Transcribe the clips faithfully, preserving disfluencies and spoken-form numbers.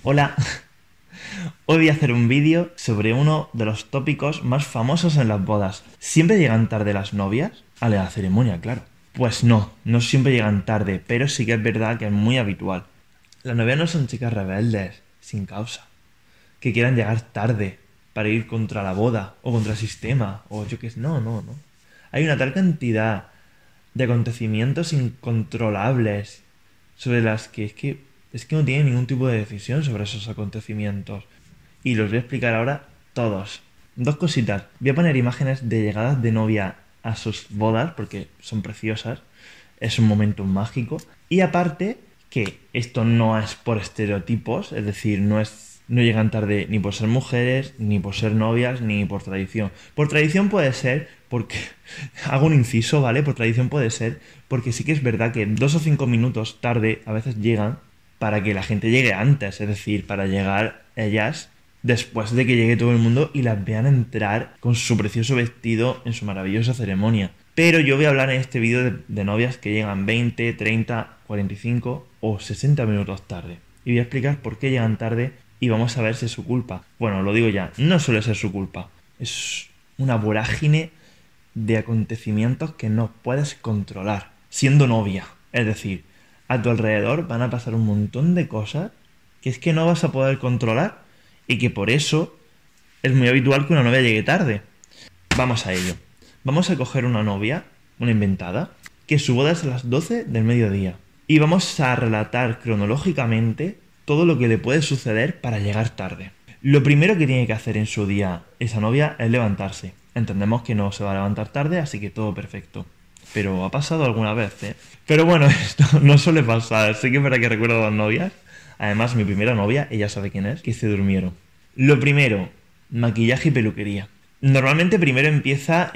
Hola, hoy voy a hacer un vídeo sobre uno de los tópicos más famosos en las bodas. ¿Siempre llegan tarde las novias? A la ceremonia, claro. Pues no, no siempre llegan tarde, pero sí que es verdad que es muy habitual. Las novias no son chicas rebeldes, sin causa, que quieran llegar tarde para ir contra la boda, o contra el sistema, o yo qué sé, no, no, no. Hay una tal cantidad de acontecimientos incontrolables sobre las que es que es que no tienen ningún tipo de decisión sobre esos acontecimientos. Y los voy a explicar ahora todos. Dos cositas. Voy a poner imágenes de llegadas de novia a sus bodas, porque son preciosas. Es un momento mágico. Y aparte, que esto no es por estereotipos, es decir, no es no llegan tarde ni por ser mujeres, ni por ser novias, ni por tradición. Por tradición puede ser, porque hago un inciso, ¿vale? Por tradición puede ser, porque sí que es verdad que dos o cinco minutos tarde a veces llegan para que la gente llegue antes, es decir, para llegar ellas después de que llegue todo el mundo y las vean entrar con su precioso vestido en su maravillosa ceremonia. Pero yo voy a hablar en este vídeo de, de novias que llegan veinte, treinta, cuarenta y cinco o sesenta minutos tarde. Y voy a explicar por qué llegan tarde y vamos a ver si es su culpa. Bueno, lo digo ya, no suele ser su culpa. Es una vorágine de acontecimientos que no puedes controlar siendo novia. Es decir, a tu alrededor van a pasar un montón de cosas que es que no vas a poder controlar y que por eso es muy habitual que una novia llegue tarde. Vamos a ello. Vamos a coger una novia, una inventada, que su boda es a las doce del mediodía. Y vamos a relatar cronológicamente todo lo que le puede suceder para llegar tarde. Lo primero que tiene que hacer en su día esa novia es levantarse. Entendemos que no se va a levantar tarde, así que todo perfecto. Pero ha pasado alguna vez, ¿eh? Pero bueno, esto no suele pasar. Sí que es verdad que recuerdo a dos novias. Además, mi primera novia, ella sabe quién es, que se durmieron. Lo primero, maquillaje y peluquería. Normalmente primero empieza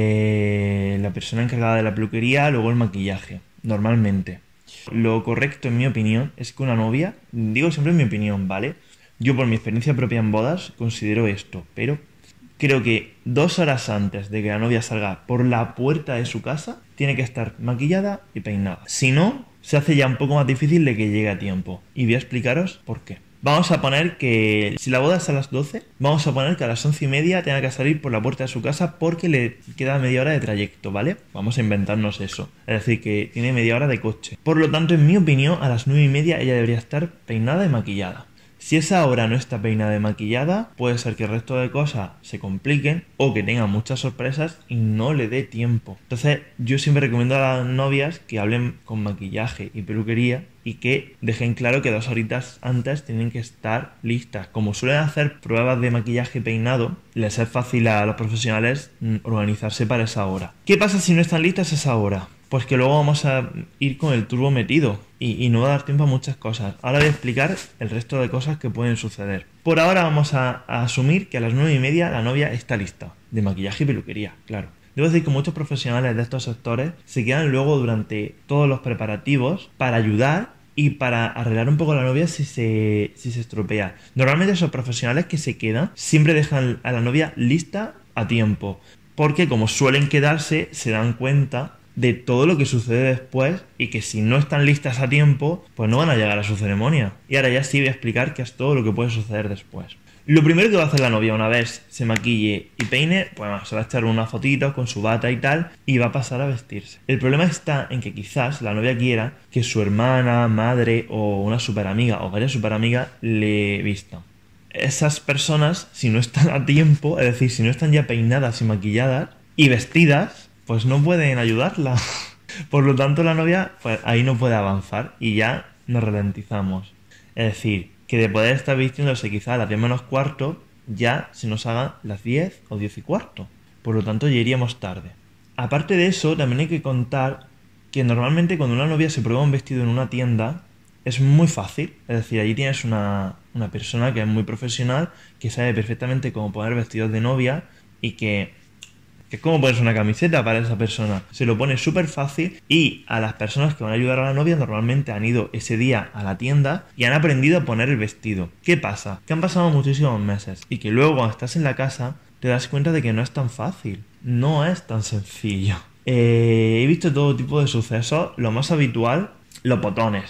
eh, la persona encargada de la peluquería, luego el maquillaje. Normalmente. Lo correcto, en mi opinión, es que una novia, digo siempre en mi opinión, ¿vale? Yo por mi experiencia propia en bodas considero esto, pero creo que dos horas antes de que la novia salga por la puerta de su casa, tiene que estar maquillada y peinada. Si no, se hace ya un poco más difícil de que llegue a tiempo. Y voy a explicaros por qué. Vamos a poner que si la boda es a las doce, vamos a poner que a las once y media tenga que salir por la puerta de su casa porque le queda media hora de trayecto, ¿vale? Vamos a inventarnos eso. Es decir, que tiene media hora de coche. Por lo tanto, en mi opinión, a las nueve y media ella debería estar peinada y maquillada. Si esa hora no está peinada y maquillada, puede ser que el resto de cosas se compliquen o que tenga muchas sorpresas y no le dé tiempo. Entonces, yo siempre recomiendo a las novias que hablen con maquillaje y peluquería y que dejen claro que dos horitas antes tienen que estar listas. Como suelen hacer pruebas de maquillaje y peinado, les es fácil a los profesionales organizarse para esa hora. ¿Qué pasa si no están listas a esa hora? Pues que luego vamos a ir con el turbo metido y, y no va a dar tiempo a muchas cosas. Ahora voy a explicar el resto de cosas que pueden suceder. Por ahora vamos a, a asumir que a las nueve y media la novia está lista, de maquillaje y peluquería, claro. Debo decir que muchos profesionales de estos sectores se quedan luego durante todos los preparativos para ayudar y para arreglar un poco a la novia si se, si se estropea. Normalmente esos profesionales que se quedan siempre dejan a la novia lista a tiempo, porque como suelen quedarse se dan cuenta de todo lo que sucede después y que si no están listas a tiempo, pues no van a llegar a su ceremonia. Y ahora ya sí voy a explicar qué es todo lo que puede suceder después. Lo primero que va a hacer la novia una vez se maquille y peine, pues bueno, se va a echar una fotito con su bata y tal y va a pasar a vestirse. El problema está en que quizás la novia quiera que su hermana, madre o una super amiga o varias super amigas le vistan. Esas personas, si no están a tiempo, es decir, si no están ya peinadas y maquilladas y vestidas, pues no pueden ayudarla. Por lo tanto, la novia pues ahí no puede avanzar y ya nos ralentizamos. Es decir, que de poder estar vistiéndose quizá a las diez menos cuarto, ya se nos hagan las diez o diez y cuarto. Por lo tanto, ya iríamos tarde. Aparte de eso, también hay que contar que normalmente cuando una novia se prueba un vestido en una tienda, es muy fácil. Es decir, allí tienes una, una persona que es muy profesional, que sabe perfectamente cómo poner vestidos de novia y que que es como ponerse una camiseta para esa persona. Se lo pone súper fácil y a las personas que van a ayudar a la novia normalmente han ido ese día a la tienda y han aprendido a poner el vestido. ¿Qué pasa? Que han pasado muchísimos meses y que luego cuando estás en la casa te das cuenta de que no es tan fácil. No es tan sencillo. Eh, he visto todo tipo de sucesos. Lo más habitual, los botones.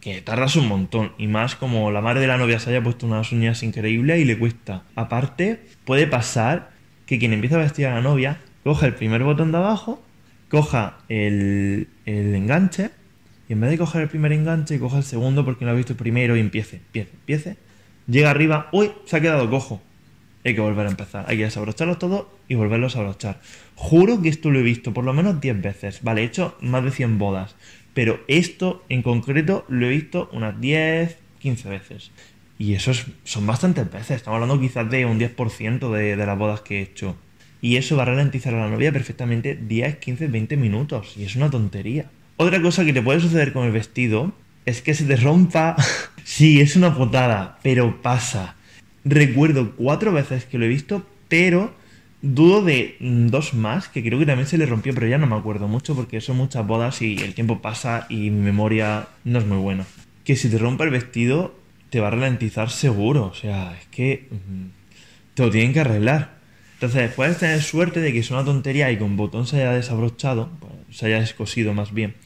que tardas un montón. Y más como la madre de la novia se haya puesto unas uñas increíbles y le cuesta. Aparte, puede pasar que quien empieza a vestir a la novia coja el primer botón de abajo, coja el, el enganche, y en vez de coger el primer enganche, coja el segundo porque no ha visto el primero y empiece, empiece, empiece. Llega arriba, ¡uy! Se ha quedado cojo. Hay que volver a empezar. Hay que desabrocharlos todos y volverlos a abrochar. Juro que esto lo he visto por lo menos diez veces. Vale, he hecho más de cien bodas. Pero esto en concreto lo he visto unas diez, quince veces. Y eso es, son bastantes veces. Estamos hablando quizás de un diez por ciento de, de las bodas que he hecho. Y eso va a ralentizar a la novia perfectamente diez, quince, veinte minutos. Y es una tontería. Otra cosa que te puede suceder con el vestido es que se te rompa. Sí, es una putada, pero pasa. Recuerdo cuatro veces que lo he visto, pero dudo de dos más, que creo que también se le rompió, pero ya no me acuerdo mucho porque son muchas bodas y el tiempo pasa y mi memoria no es muy buena. Que si te rompe el vestido, te va a ralentizar seguro, o sea, es que mmm, te lo tienen que arreglar. Entonces, puedes tener suerte de que es una tontería y que un botón se haya desabrochado, pues, se haya descosido más bien.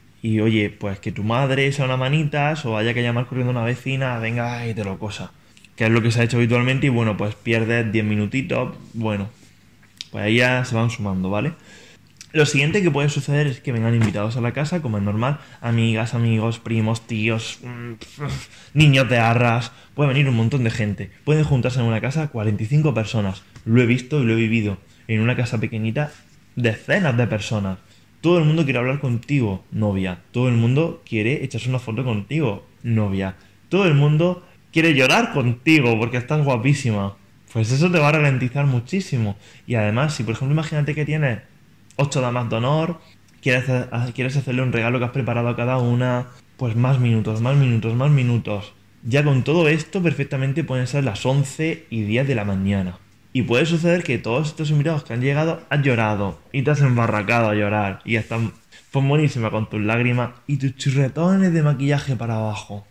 Y oye, pues que tu madre sea una manitas o haya que llamar corriendo a una vecina, venga y te lo cosa. Que es lo que se ha hecho habitualmente y bueno, pues pierdes diez minutitos, bueno, pues ahí ya se van sumando, ¿vale? Lo siguiente que puede suceder es que vengan invitados a la casa, como es normal, amigas, amigos, primos, tíos, niños de arras, puede venir un montón de gente. Pueden juntarse en una casa cuarenta y cinco personas, lo he visto y lo he vivido. En una casa pequeñita, decenas de personas. Todo el mundo quiere hablar contigo, novia. Todo el mundo quiere echarse una foto contigo, novia. Todo el mundo quiere llorar contigo porque estás guapísima. Pues eso te va a ralentizar muchísimo. Y además, si por ejemplo imagínate que tienes ocho damas de honor, quieres, quieres hacerle un regalo que has preparado a cada una, pues más minutos, más minutos, más minutos. Ya con todo esto perfectamente pueden ser las once y diez de la mañana. Y puede suceder que todos estos invitados que han llegado han llorado y te has embarracado a llorar y están pues buenísima con tus lágrimas y tus churretones de maquillaje para abajo.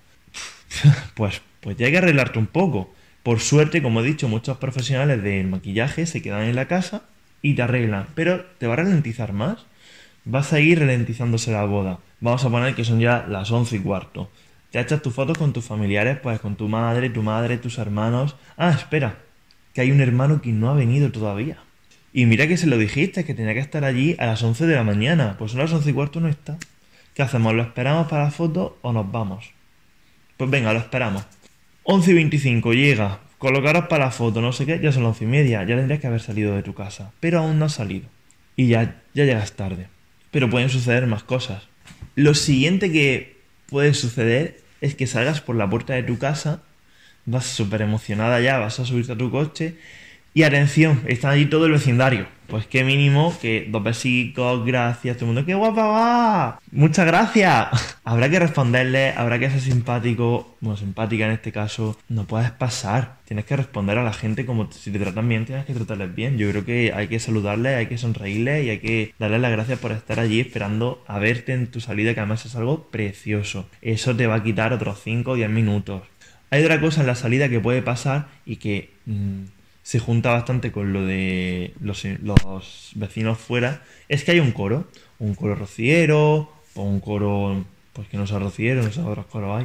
Pues, pues ya hay que arreglarte un poco. Por suerte, como he dicho, muchos profesionales del maquillaje se quedan en la casa y te arreglan, pero te va a ralentizar más. Vas a ir ralentizándose la boda. Vamos a poner que son ya las once y cuarto. Te echas tus fotos con tus familiares, pues con tu madre, tu madre, tus hermanos. Ah, espera, que hay un hermano que no ha venido todavía. Y mira que se lo dijiste, que tenía que estar allí a las once de la mañana. Pues son las once y cuarto, no está. ¿Qué hacemos? ¿Lo esperamos para la foto o nos vamos? Pues venga, lo esperamos. once y veinticinco llega, colocaros para la foto, no sé qué, ya son las once y media, ya tendrías que haber salido de tu casa, pero aún no has salido. Y ya, ya llegas tarde. Pero pueden suceder más cosas. Lo siguiente que puede suceder es que salgas por la puerta de tu casa, vas súper emocionada ya, vas a subirte a tu coche y atención, está allí todo el vecindario. Pues qué mínimo que dos besicos, gracias, todo el mundo, ¡qué guapa va! ¡Muchas gracias! Habrá que responderle, habrá que ser simpático, bueno, simpática en este caso, no puedes pasar. Tienes que responder a la gente como si te tratan bien, tienes que tratarles bien. Yo creo que hay que saludarles, hay que sonreírles y hay que darles las gracias por estar allí esperando a verte en tu salida, que además es algo precioso. Eso te va a quitar otros cinco o diez minutos. Hay otra cosa en la salida que puede pasar y que mmm, se junta bastante con lo de los, los vecinos fuera, es que hay un coro, un coro rociero, o un coro pues que no sea rociero, no sé otros coros hay.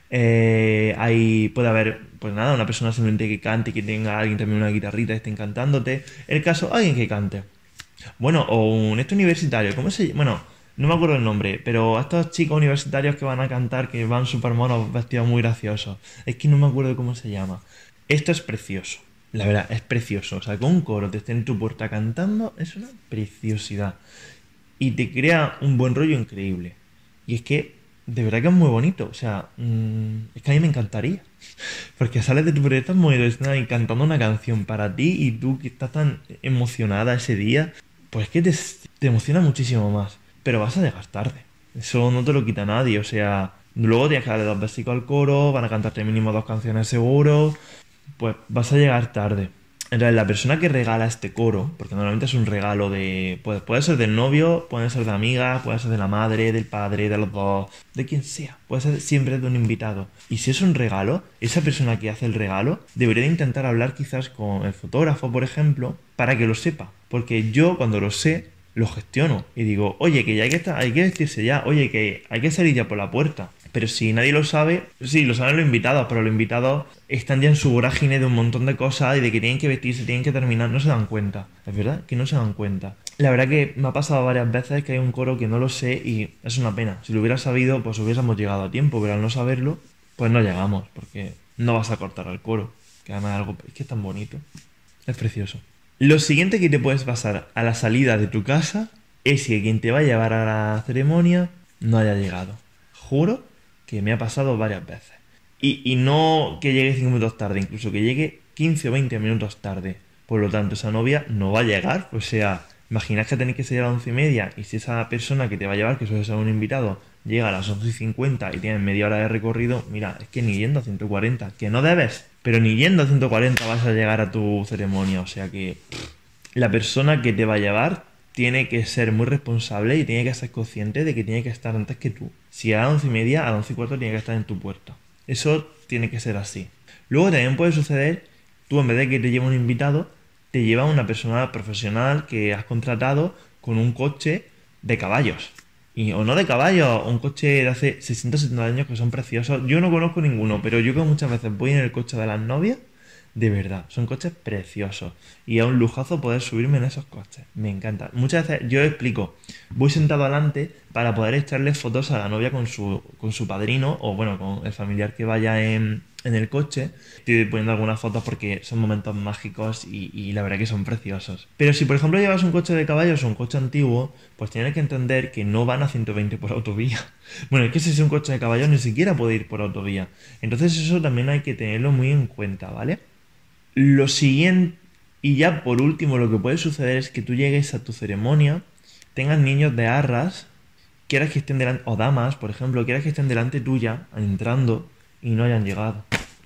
Eh, hay. Puede haber, pues nada, una persona simplemente que cante, que tenga alguien también una guitarrita y estén cantándote. El caso, alguien que cante. Bueno, o un este universitario, ¿cómo se llama? Bueno, no me acuerdo el nombre, pero estos chicos universitarios que van a cantar, que van súper monos, vestidos muy graciosos. Es que no me acuerdo cómo se llama. Esto es precioso. La verdad, es precioso. O sea, que un coro te esté en tu puerta cantando es una preciosidad. Y te crea un buen rollo increíble. Y es que, de verdad que es muy bonito. O sea, mmm, es que a mí me encantaría. Porque sales de tu proyecto muy y cantando una canción para ti y tú que estás tan emocionada ese día, pues es que te, te emociona muchísimo más. Pero vas a llegar tarde. Eso no te lo quita nadie. O sea, luego tienes que darle dos besicos al coro, van a cantarte mínimo dos canciones seguro. Pues vas a llegar tarde. Entonces, la persona que regala este coro, porque normalmente es un regalo de... Pues, puede ser del novio, puede ser de amiga, puede ser de la madre, del padre, de los dos, de quien sea. Puede ser siempre de un invitado. Y si es un regalo, esa persona que hace el regalo debería de intentar hablar quizás con el fotógrafo, por ejemplo, para que lo sepa. Porque yo, cuando lo sé, lo gestiono. Y digo, oye, que ya hay que, estar, hay que vestirse ya. Oye, que hay que salir ya por la puerta. Pero si nadie lo sabe, sí, lo saben los invitados, pero los invitados están ya en su vorágine de un montón de cosas y de que tienen que vestirse, tienen que terminar, no se dan cuenta. Es verdad que no se dan cuenta. La verdad que me ha pasado varias veces que hay un coro que no lo sé y es una pena. Si lo hubiera sabido, pues hubiésemos llegado a tiempo, pero al no saberlo, pues no llegamos, porque no vas a cortar al coro. Que además es algo, es que es tan bonito. Es precioso. Lo siguiente que te puedes pasar a la salida de tu casa es que quien te va a llevar a la ceremonia no haya llegado. Juro que me ha pasado varias veces. Y, y no que llegue cinco minutos tarde, incluso que llegue quince o veinte minutos tarde. Por lo tanto, esa novia no va a llegar. O sea, imaginad que tenéis que salir a las once y media y si esa persona que te va a llevar, que suele ser un invitado, llega a las once y cincuenta y tienes media hora de recorrido, mira, es que ni yendo a ciento cuarenta, que no debes, pero ni yendo a ciento cuarenta vas a llegar a tu ceremonia. O sea que pff, la persona que te va a llevar tiene que ser muy responsable y tiene que ser consciente de que tiene que estar antes que tú. Si a las once y media, a las once y cuarto tiene que estar en tu puerta. Eso tiene que ser así. Luego también puede suceder, tú en vez de que te lleve un invitado, te lleva una persona profesional que has contratado con un coche de caballos. Y, o no de caballos, un coche de hace sesenta setenta años que son preciosos. Yo no conozco ninguno, pero yo que muchas veces voy en el coche de las novias, de verdad, son coches preciosos. Y es un lujazo poder subirme en esos coches. Me encanta. Muchas veces yo explico, voy sentado adelante para poder echarle fotos a la novia con su, con su padrino o bueno, con el familiar que vaya en, en el coche. Estoy poniendo algunas fotos porque son momentos mágicos y, y la verdad que son preciosos. Pero si por ejemplo llevas un coche de caballos o un coche antiguo, pues tienes que entender que no van a ciento veinte por autovía. Bueno, es que si es un coche de caballos ni siquiera puede ir por autovía. Entonces eso también hay que tenerlo muy en cuenta, ¿vale? Lo siguiente, y ya por último, lo que puede suceder es que tú llegues a tu ceremonia, tengas niños de arras, quieras que estén delante, o damas, por ejemplo, quieras que estén delante tuya, entrando, y no hayan llegado.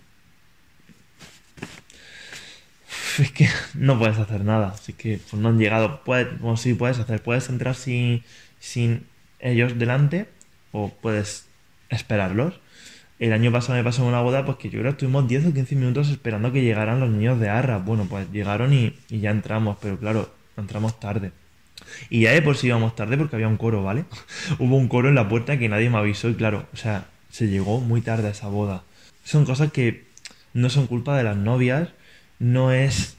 Uf, es que no puedes hacer nada, así que pues no han llegado. Puedes, o sí puedes hacer, puedes entrar sin, sin ellos delante, o puedes esperarlos. El año pasado me pasó en una boda, pues que yo creo que estuvimos diez o quince minutos esperando que llegaran los niños de arras. Bueno, pues llegaron y, y ya entramos, pero claro, entramos tarde. Y ya de por sí íbamos tarde porque había un coro, ¿vale? Hubo un coro en la puerta que nadie me avisó y claro, o sea, se llegó muy tarde a esa boda. Son cosas que no son culpa de las novias, no es...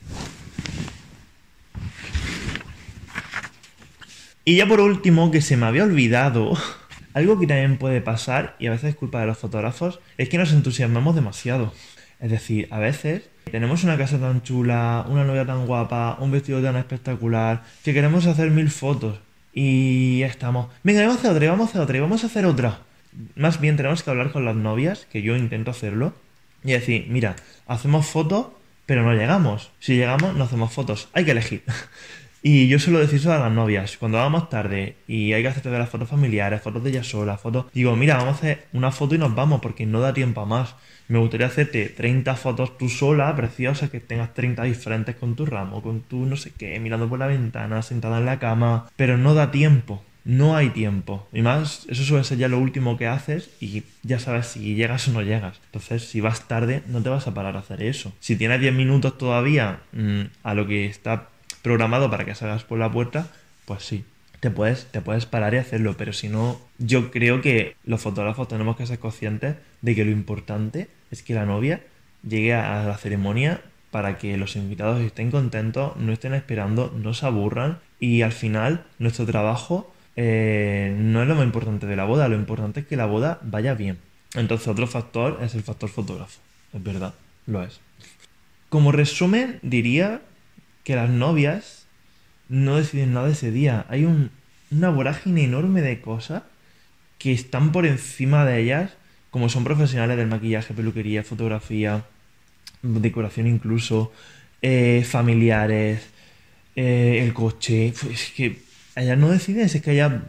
Y ya por último, que se me había olvidado... Algo que también puede pasar, y a veces es culpa de los fotógrafos, es que nos entusiasmamos demasiado. Es decir, a veces tenemos una casa tan chula, una novia tan guapa, un vestido tan espectacular, que queremos hacer mil fotos. Y estamos, venga, vamos a hacer otra, y vamos a hacer otra, y vamos a hacer otra. Más bien tenemos que hablar con las novias, que yo intento hacerlo, y decir, mira, hacemos fotos, pero no llegamos. Si llegamos, no hacemos fotos. Hay que elegir. Y yo suelo decir eso a las novias, cuando vamos tarde y hay que hacerte las fotos familiares, fotos de ella sola, fotos... Digo, mira, vamos a hacer una foto y nos vamos porque no da tiempo a más. Me gustaría hacerte treinta fotos tú sola, preciosas, que tengas treinta diferentes con tu ramo, con tu no sé qué, mirando por la ventana, sentada en la cama, pero no da tiempo. No hay tiempo. Y más, eso suele ser ya lo último que haces y ya sabes si llegas o no llegas. Entonces, si vas tarde, no te vas a parar a hacer eso. Si tienes diez minutos todavía mmm, a lo que está programado para que salgas por la puerta, pues sí, te puedes, te puedes parar y hacerlo. Pero si no, yo creo que los fotógrafos tenemos que ser conscientes de que lo importante es que la novia llegue a la ceremonia para que los invitados estén contentos, no estén esperando, no se aburran y al final nuestro trabajo eh, no es lo más importante de la boda, lo importante es que la boda vaya bien. Entonces otro factor es el factor fotógrafo, es verdad, lo es. Como resumen diría que las novias no deciden nada ese día, hay un, una vorágine enorme de cosas que están por encima de ellas, como son profesionales del maquillaje, peluquería, fotografía, decoración incluso, eh, familiares, eh, el coche. Es que ellas no deciden, es que ellas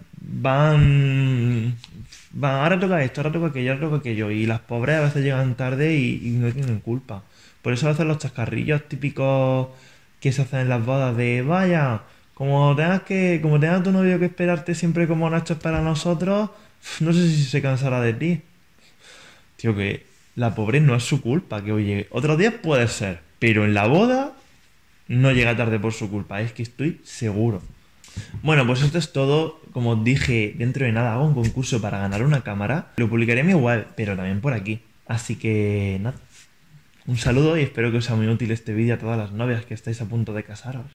van, van, ahora toca esto, ahora toca aquello, ahora toca aquello, y las pobres a veces llegan tarde y, y no tienen culpa. Por eso a veces los chascarrillos típicos que se hacen en las bodas de, vaya, como tengas que, como tengas tu novio que esperarte siempre como Nacho espera a nosotros, no sé si se cansará de ti. Tío, que la pobre no es su culpa que hoy llegue. Otros días puede ser, pero en la boda no llega tarde por su culpa, es que estoy seguro. Bueno, pues esto es todo. Como dije, dentro de nada hago un concurso para ganar una cámara. Lo publicaré en mi web, pero también por aquí. Así que nada. Un saludo y espero que os sea muy útil este vídeo a todas las novias que estáis a punto de casaros.